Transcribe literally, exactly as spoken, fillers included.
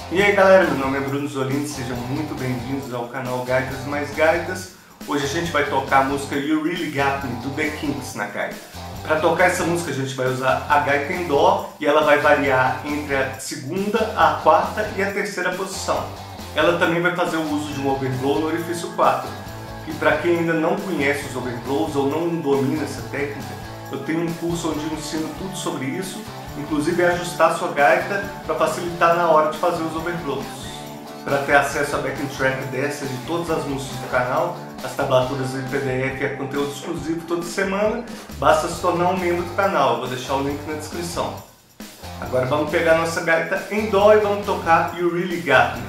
E aí galera, meu nome é Bruno Zolini, sejam muito bem-vindos ao canal Gaitas Mais Gaitas. Hoje a gente vai tocar a música You Really Got Me, do The Kinks, na gaita. Para tocar essa música a gente vai usar a gaita em dó e ela vai variar entre a segunda, a quarta e a terceira posição. Ela também vai fazer o uso de um overblow no orifício quatro. E para quem ainda não conhece os overblows ou não domina essa técnica, eu tenho um curso onde eu ensino tudo sobre isso, inclusive é ajustar a sua gaita para facilitar na hora de fazer os overblows. Para ter acesso a backing track dessa e de todas as músicas do canal, as tablaturas em P D F e conteúdo exclusivo toda semana, basta se tornar um membro do canal, eu vou deixar o link na descrição. Agora vamos pegar nossa gaita em dó e vamos tocar You Really Got Me.